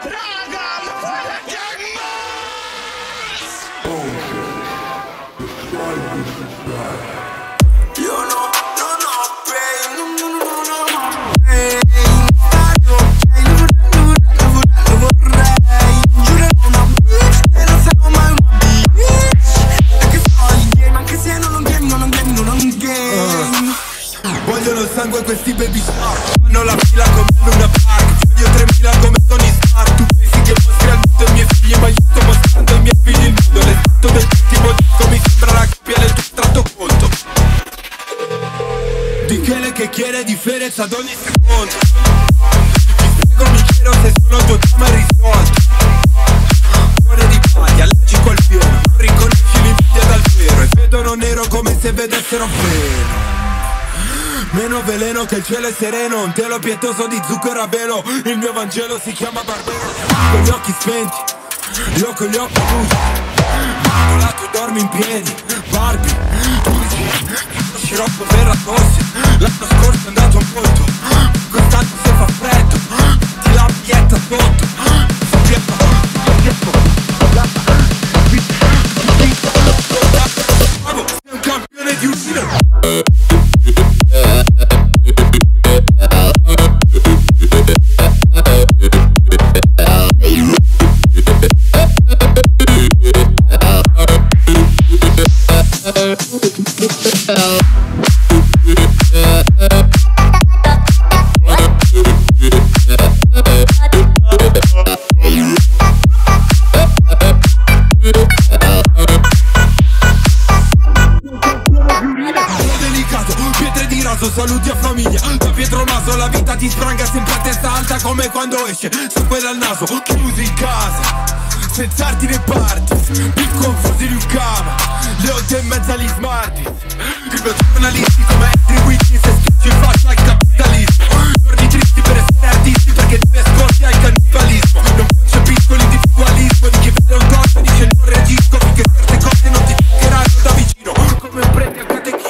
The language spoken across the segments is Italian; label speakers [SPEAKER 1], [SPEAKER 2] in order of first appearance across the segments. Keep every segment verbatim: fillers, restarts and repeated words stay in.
[SPEAKER 1] Vogliono sangue questi baby shark, fanno la fila come Luna Park. Voglio tremila come Tony Stark. Tu pensi che mostri al mondo i miei figli, ma io sto mostrando ai miei figli il mondo. L'effetto del tipo disco mi sembra la coppia del tuo tratto conto. Di quelle che chiede differenza ad ogni secondo. Ti spiego mi chiedo se sono il tuo tema risolto. Cuore di paglia, allergico al pieno. Non riconosci l'invidia dal vero e vedono nero come se vedessero vero. Meno veleno che il cielo è sereno, un telo pietoso di zucchero a velo. Il mio Vangelo si chiama Barbero. Con gli occhi spenti, io con gli occhi chiusi. Là tu dormi in piedi, Barbie, lo sciroppo per la tosse. L'anno scorso è andato molto, quest'anno se fa freddo. Ti la biglietta sotto, sei un campione di uscire. Saluti a famiglia, da Pietro Naso la vita ti spranga sempre a testa alta come quando esce sangue dal naso. Chiusi in casa, senza arti né parti, più confusi di un cama, le otto e mezza agli smarti. Scrivo giornalisti come Henry Whitney, se stucci in faccia al capitalismo. Giorni tristi per essere artisti perché ti ascolti al cannibalismo. Non concepisco l'individualismo di chi vede un corpo e dice non reagisco finché certe cose non ti toccheranno da vicino come un prete al catechismo.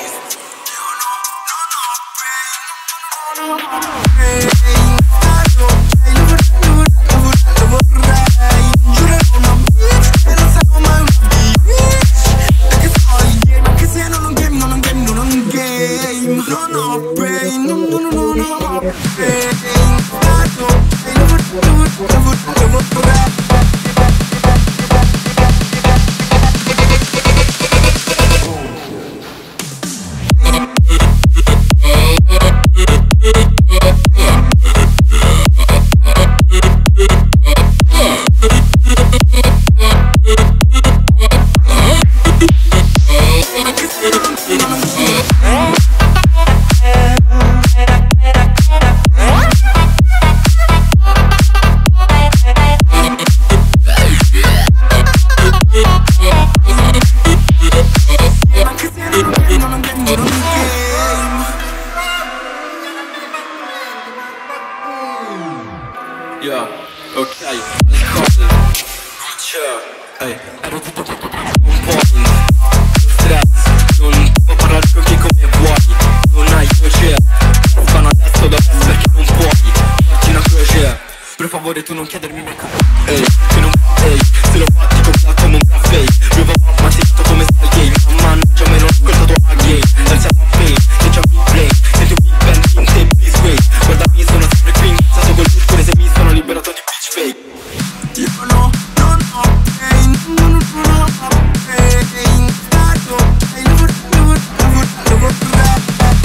[SPEAKER 2] Yeah, ok, alcol, ehi, ero tutto un po' in stress, non può parlare con chi come vuoi, non hai voce, fanno adesso da me perché non puoi, farci una croce, per favore tu non chiedermi mai come, ehi, che non ehi, se lo fatti compla come un caffè, mio papà mi ha detto come sta il game, ma mannaggia me non ascolto tua game, danza a me, se c'è un big brain, sento big band in te, please wait, guardami sono sempre qui, stato col discore se mi sono liberato di bitch fake.
[SPEAKER 1] Io no, non ho pain, non ho pain, stato, e lo vorrei, lo vorrei, lo vorrei.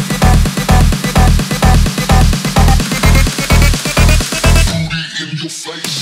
[SPEAKER 1] In your face.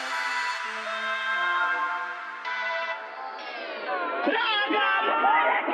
[SPEAKER 3] Raga,